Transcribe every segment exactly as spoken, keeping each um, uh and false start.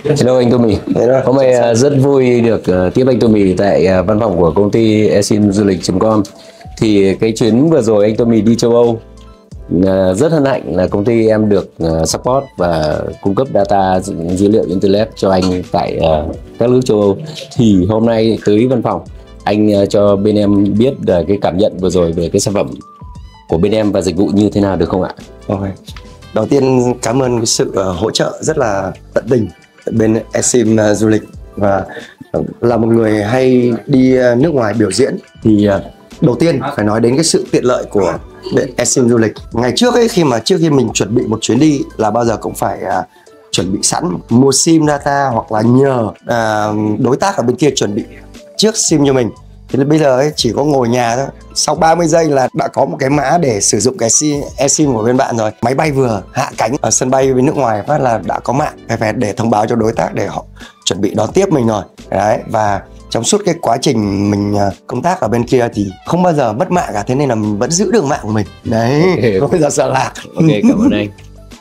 Hello anh Tommy. Hello. Hôm nay uh, rất vui được uh, tiếp anh Tommy tại uh, văn phòng của công ty esim du lịch chấm com. Thì cái chuyến vừa rồi anh Tommy đi châu Âu, uh, rất hân hạnh là công ty em được uh, support và cung cấp data dữ, dữ liệu internet cho anh tại uh, các nước châu Âu. Thì hôm nay tới văn phòng, anh uh, cho bên em biết uh, cái cảm nhận vừa rồi về cái sản phẩm của bên em và dịch vụ như thế nào được không ạ? Okay. Đầu tiên cảm ơn cái sự uh, hỗ trợ rất là tận tình bên esim uh, du lịch, và uh, là một người hay đi uh, nước ngoài biểu diễn thì uh, đầu tiên phải nói đến cái sự tiện lợi của bên esim du lịch. Ngày trước ấy, khi mà trước khi mình chuẩn bị một chuyến đi là bao giờ cũng phải uh, chuẩn bị sẵn mua sim data, hoặc là nhờ uh, đối tác ở bên kia chuẩn bị trước sim cho mình. Thì bây giờ ấy, chỉ có ngồi nhà thôi, sau ba mươi giây là đã có một cái mã để sử dụng cái esim của bên bạn rồi. Máy bay vừa hạ cánh ở sân bay bên nước ngoài phát là đã có mạng phải để thông báo cho đối tác để họ chuẩn bị đón tiếp mình rồi. Đấy, và trong suốt cái quá trình mình công tác ở bên kia thì không bao giờ mất mạng cả, thế nên là mình vẫn giữ được mạng của mình. Đấy, okay. Không bao giờ sợ lạc. Ok, cảm ơn anh.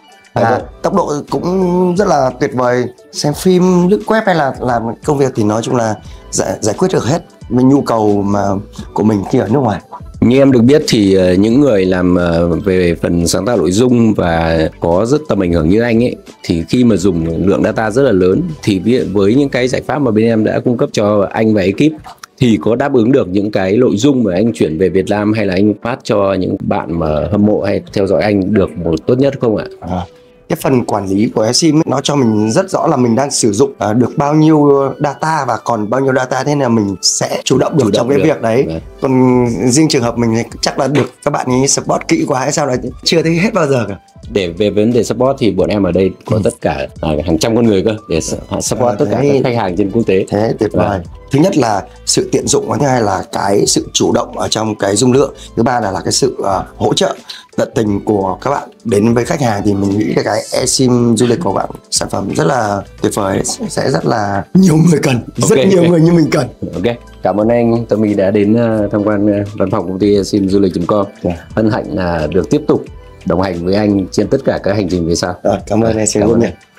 À, tốc độ cũng rất là tuyệt vời. Xem phim, lướt web hay là làm công việc thì nói chung là giải, giải quyết được hết với nhu cầu mà của mình khi ở nước ngoài. Như em được biết thì những người làm về phần sáng tạo nội dung và có rất tầm ảnh hưởng như anh ấy, thì khi mà dùng lượng data rất là lớn thì với những cái giải pháp mà bên em đã cung cấp cho anh và ekip thì có đáp ứng được những cái nội dung mà anh chuyển về Việt Nam, hay là anh phát cho những bạn mà hâm mộ hay theo dõi anh được một tốt nhất không ạ? À. Cái phần quản lý của esim nó cho mình rất rõ là mình đang sử dụng uh, được bao nhiêu data và còn bao nhiêu data, thế nên là mình sẽ chủ động được chủ động trong cái được. việc đấy. Đấy. Còn riêng trường hợp mình thì chắc là được các bạn ấy support kỹ quá hay sao là chưa thấy hết bao giờ cả. Để về vấn đề support thì bọn em ở đây có ừ. tất cả uh, hàng trăm con người cơ để support à, tất cả các khách hàng trên quốc tế. Thế tuyệt vời. Thứ nhất là sự tiện dụng, thứ hai là cái sự chủ động ở trong cái dung lượng, thứ ba là là cái sự uh, hỗ trợ tận tình của các bạn đến với khách hàng. Thì mình nghĩ là cái esim du lịch của bạn sản phẩm rất là tuyệt vời, sẽ rất là nhiều người cần, okay. rất nhiều người như mình cần. Ok, cảm ơn anh Tommy đã đến uh, tham quan uh, văn phòng công ty esim du lịch chấm com. Yeah. Hân hạnh là được tiếp tục đồng hành với anh trên tất cả các hành trình về sau. Rồi, cảm ơn anh, xin lỗi.